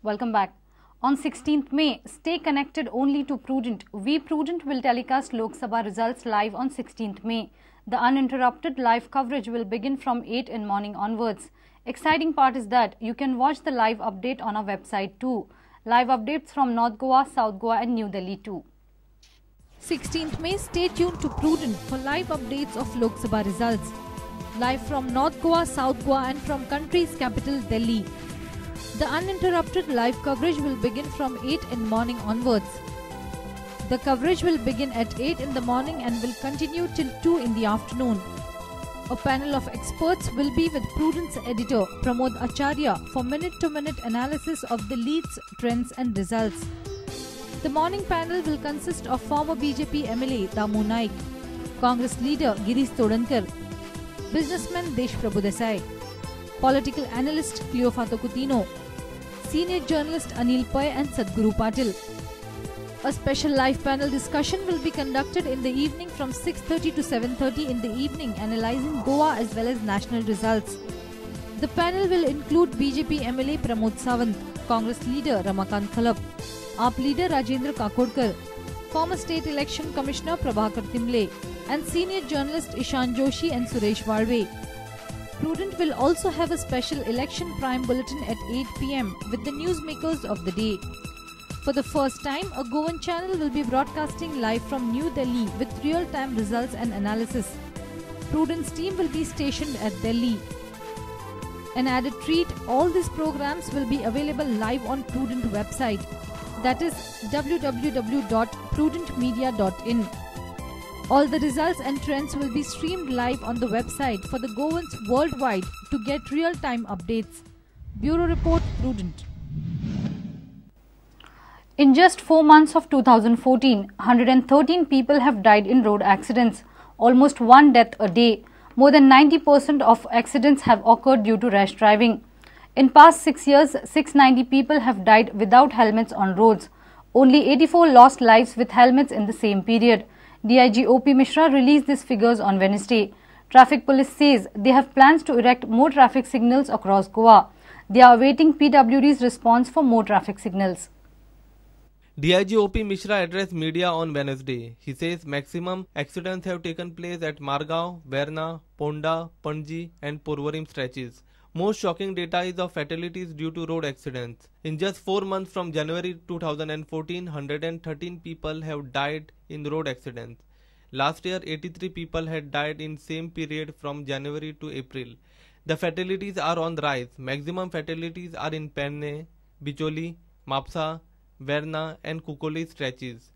Welcome back. On 16th May, stay connected only to Prudent. We Prudent will telecast Lok Sabha results live on 16th May. The uninterrupted live coverage will begin from 8 in morning onwards. Exciting part is that you can watch the live update on our website too. Live updates from North Goa, South Goa and New Delhi too. 16th May, stay tuned to Prudent for live updates of Lok Sabha results. Live from North Goa, South Goa and from country's capital Delhi. The uninterrupted live coverage will begin from 8 in morning onwards. The coverage will begin at 8 in the morning and will continue till 2 in the afternoon. A panel of experts will be with Prudent's editor Pramod Acharya for minute-to-minute analysis of the leads, trends and results. The morning panel will consist of former BJP MLA Damu Naik, Congress leader Girish Todankar, businessman Desh Prabhu Desai, political analyst Cleofato Coutinho, senior journalist Anil Pai and Sadhguru Patil. A special live panel discussion will be conducted in the evening from 6:30 to 7:30 in the evening, analysing Goa as well as national results. The panel will include BJP MLA Pramod Sawant, Congress leader Ramakant Khalap, AAP leader Rajendra Kakodkar, former State Election Commissioner Prabhakar Timle, and senior journalist Ishan Joshi and Suresh Walve. Prudent will also have a special election prime bulletin at 8 p.m. with the newsmakers of the day. For the first time, a Goan channel will be broadcasting live from New Delhi with real-time results and analysis. Prudent's team will be stationed at Delhi. An added treat, all these programs will be available live on Prudent website, that is www.prudentmedia.in. All the results and trends will be streamed live on the website for the Goans worldwide to get real-time updates. Bureau Report, Prudent. In just 4 months of 2014, 113 people have died in road accidents, almost one death a day. More than 90% of accidents have occurred due to rash driving. In past 6 years, 690 people have died without helmets on roads. Only 84 lost lives with helmets in the same period. DIG OP Mishra released these figures on Wednesday. Traffic Police says they have plans to erect more traffic signals across Goa. They are awaiting PWD's response for more traffic signals. DIG OP Mishra addressed media on Wednesday. He says maximum accidents have taken place at Margao, Verna, Ponda, Panji and Porvorim stretches. Most shocking data is of fatalities due to road accidents. In just 4 months from January 2014, 113 people have died in road accidents. Last year, 83 people had died in same period from January to April. The fatalities are on the rise. Maximum fatalities are in Penne, Bicholi, Mapsa, Verna and Kukoli stretches.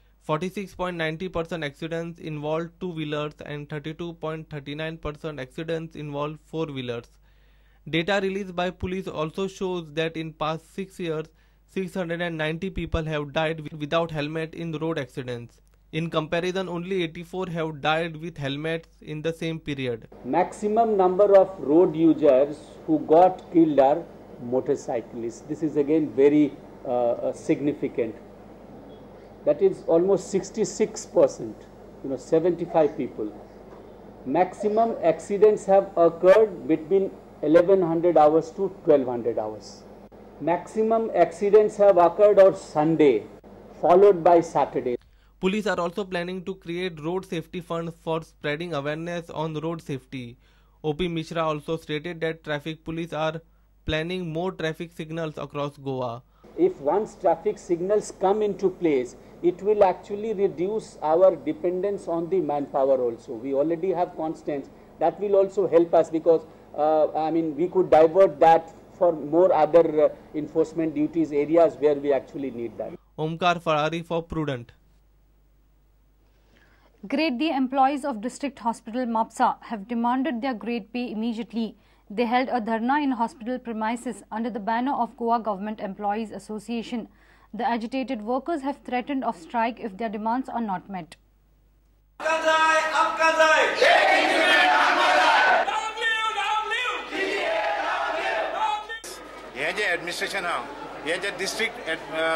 46.90% accidents involve two-wheelers and 32.39% accidents involve four-wheelers. Data released by police also shows that in past 6 years, 690 people have died without helmet in road accidents. In comparison, only 84 have died with helmets in the same period. Maximum number of road users who got killed are motorcyclists. This is again very significant. That is almost 66%, 75 people. Maximum accidents have occurred between 1100 hours to 1200 hours. Maximum accidents have occurred on Sunday, followed by Saturday. Police are also planning to create road safety funds for spreading awareness on road safety. OP Mishra also stated that traffic police are planning more traffic signals across Goa. If once traffic signals come into place, it will actually reduce our dependence on the manpower also. We already have constants. That will also help us because we could divert that for more other enforcement duties areas where we actually need that. Omkar Farari for Prudent. Grade D employees of District Hospital Mapsa have demanded their grade pay immediately. They held a dharna in hospital premises under the banner of Goa Government Employees Association. The agitated workers have threatened of strike if their demands are not met. हे जे administration हा हे जे district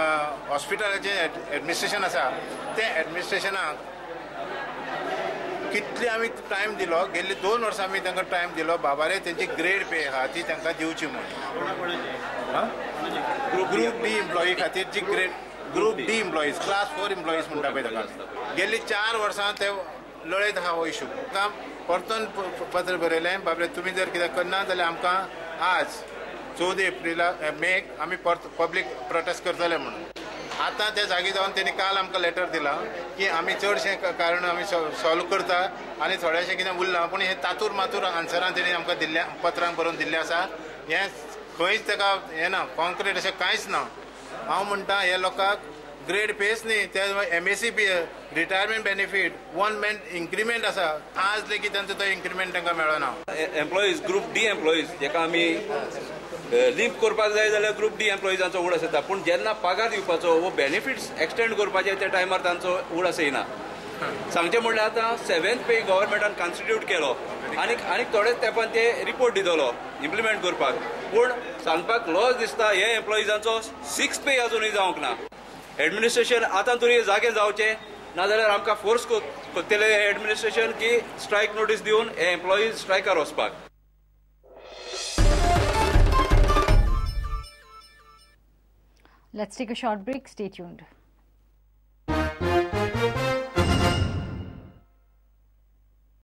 हॉस्पिटलाचे administration आसा ते एडमिनिस्ट्रेशनाक कितले आमी time दिलो, गेल्ली 2 वर्सां आमी तांकां टायम दिलो, बाबारे तेंची ग्रेड पे आहा ती तांकां दिवची म्हणून. ग्रुप डी एम्प्लॉई खातीर G grade, group D employees, class 4 employees म्हणटा पळय ताका, गेल्ली 4 वर्सां ते लढयत आहा हो इशू. आमकां परतून पत्र बरयलें, बाबरे तुमी जर कितें करना जाल्यार आमकां आज 14 मेक आमी पब्लीक प्रोटेस्ट करतले म्हणून. आतां त्या जागी जावन तेणी काल आमकां लेटर दिला की आमी चडशें कारण आमी सॉल्व करता आनी थोडेशें कितें उरलां, पूण हें तातूर मातूर आन्सरां तेणी आमकां दिल्ल्या पत्रांक बरोवन दिल्लें आसा. हें खंयच ताका हें ना, कॉन्क्रीट अशें कांयच ना. हांव म्हणटा हे लोकांक ग्रेड पेस न्ही, ते MSCP retirement benefit 1 month increment आसा, आज लेगीत तांचो तो इन्क्रिमेंट तांकां मेळना. एम्प्लॉईज ग्रुप डी एम्प्लॉईज जेका आमी लिंक करपाक जाय जाल्यार ग्रुप डी एम्प्लॉईजांचो उगडास येता, पूण जेन्ना पगार दिवपाचो वो बेनिफिट्स एक्सटेंड करपाचे त्या टायमार तांचो उगडास येना. सांगचें म्हणल्यार आतां 7th पे गव्हर्मेंटान कॉन्स्टिट्यूट केलो आनी थोडेच तेंपान ते रिपोर्ट दितलो इम्प्लिमेंट करपाक, पूण सांगपाक लॉस दिसता हे एम्प्लॉईजांचो 6th पे अजूनय जावंक ना. एडमिनिस्ट्रेशन आतां तरी जागे जावचें, नाजाल्यार आमकां फोर्स करतले एडमिनिस्ट्रेशन की स्ट्रायक नोटीस दिवन हे एम्प्लॉईज स्ट्रायकार वचपाक. Let's take a short break. Stay tuned.